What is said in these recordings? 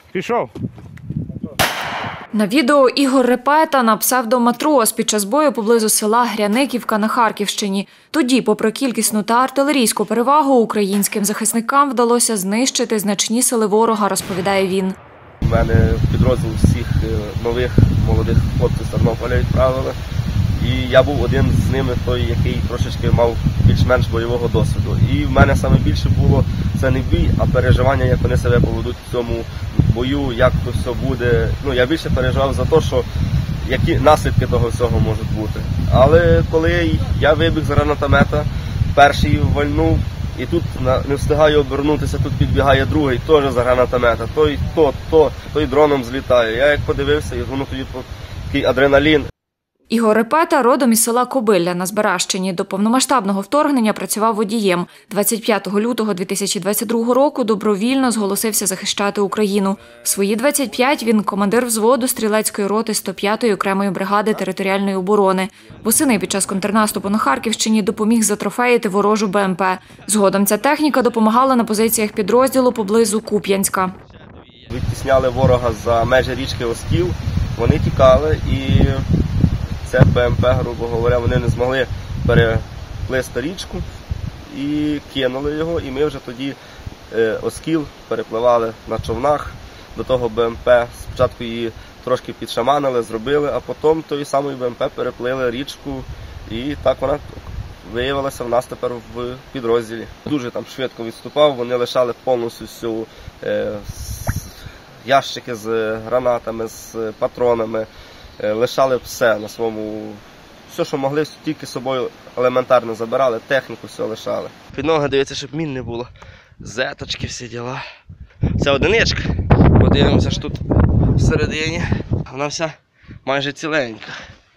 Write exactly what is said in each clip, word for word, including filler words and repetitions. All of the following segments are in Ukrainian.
Пішов. На відео Ігор Репета на псевдоматрос під час бою поблизу села Гряниківка на Харківщині. Тоді, попри кількісну та артилерійську перевагу, українським захисникам вдалося знищити значні сили ворога, розповідає він. У мене підрозділ всіх нових молодих хлопців з Тернополя відправили. І я був один з ними, той, який трошечки мав більш-менш бойового досвіду. І в мене саме більше було це не бій, а переживання, як вони себе поведуть в цьому бою, як то все буде. Ну, я більше переживав за те, що які наслідки того всього можуть бути. Але коли я вибіг з гранатомета, перший вальнув, і тут не встигаю обернутися, тут підбігає другий, теж з гранатомета, той, то, то, той дроном злітає. Я як подивився, і воно тоді такий адреналін. Ігор Репета родом із села Кобилля на Збаращині. До повномасштабного вторгнення працював водієм. двадцять п'ятого лютого дві тисячі двадцять другого року добровільно зголосився захищати Україну. В свої двадцять п'ять він командир взводу стрілецької роти сто п'ятої окремої бригади територіальної оборони. Восени під час контрнаступу на Харківщині допоміг затрофеїти ворожу Б М Пе. Згодом ця техніка допомагала на позиціях підрозділу поблизу Куп'янська. Відтісняли ворога за межі річки Оскіл, вони тікали і... Це Б М Пе, грубо говоря, вони не змогли переплисти річку і кинули його. І ми вже тоді е, Оскіл перепливали на човнах до того Б М Пе. Спочатку її трошки підшаманили, зробили, а потім тої самої Б М Пе переплили річку. І так вона виявилася в нас тепер в підрозділі. Дуже там швидко відступав, вони лишали повністю всю е, ящики з гранатами, з патронами. Лишали все на своєму, все, що могли, тільки з собою елементарно забирали, техніку все лишали. Під ноги дивіться, щоб мін не було. Зеточки, всі діла. Це одиничка. Подивимося, що тут всередині. Вона вся майже ціленька.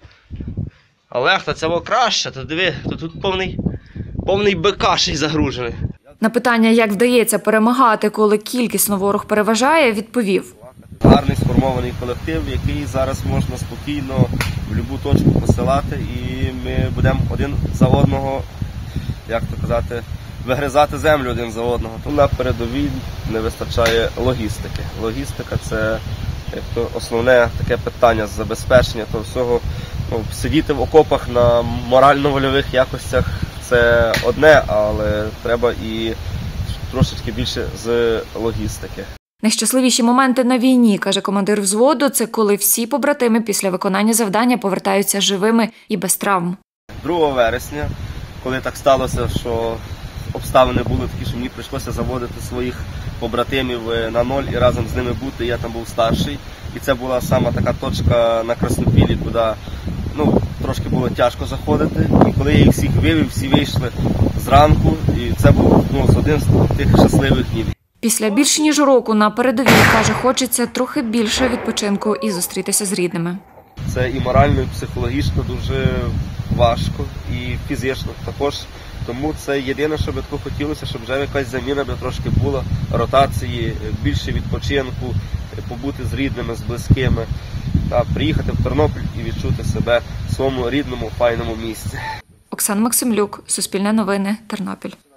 Але та це краще, то диви, то тут повний, повний бекаший загружений. На питання, як вдається перемагати, коли кількісно ворог переважає, відповів. Гарний сформований колектив, який зараз можна спокійно в будь-яку точку посилати, і ми будемо один за одного, як то казати, вигризати землю один за одного. Тому на передовій не вистачає логістики. Логістика – це як то, основне таке питання з забезпечення того всього. Ну, сидіти в окопах на морально-вольових якостях – це одне, але треба і трошечки більше з логістики. Найщасливіші моменти на війні, каже командир взводу, це коли всі побратими після виконання завдання повертаються живими і без травм. другого вересня, коли так сталося, що обставини були такі, що мені прийшлося заводити своїх побратимів на ноль і разом з ними бути, я там був старший. І це була сама така точка на Краснопіллі, куди ну, трошки було тяжко заходити. І коли я їх всіх вивів, всі вийшли зранку, і це був ну, один з тих щасливих днів. Після більш ніж року на передовій, каже, хочеться трохи більше відпочинку і зустрітися з рідними. Це і морально, і психологічно дуже важко, і фізично також. Тому це єдине, що би тако хотілося, щоб вже якась заміна би трошки була, ротації, більше відпочинку, побути з рідними, з близькими, та приїхати в Тернопіль і відчути себе в своєму рідному, файному місці. Оксана Максимлюк, Суспільне новини, Тернопіль.